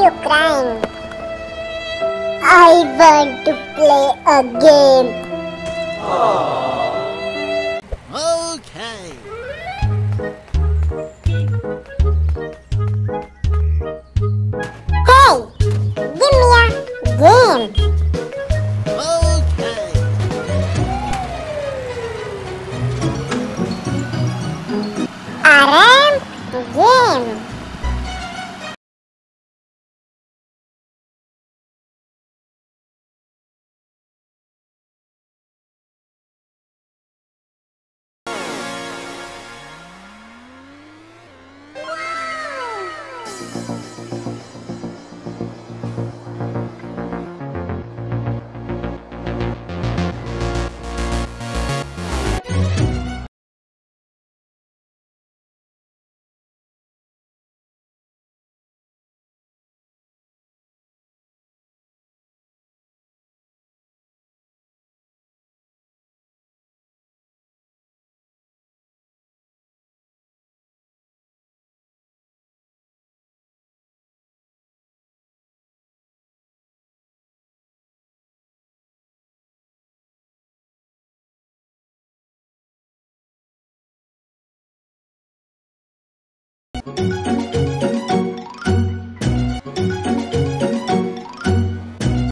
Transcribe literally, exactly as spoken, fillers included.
you crying? I want to play a game. Okay. Hey, give me a game. Okay. A ramp game.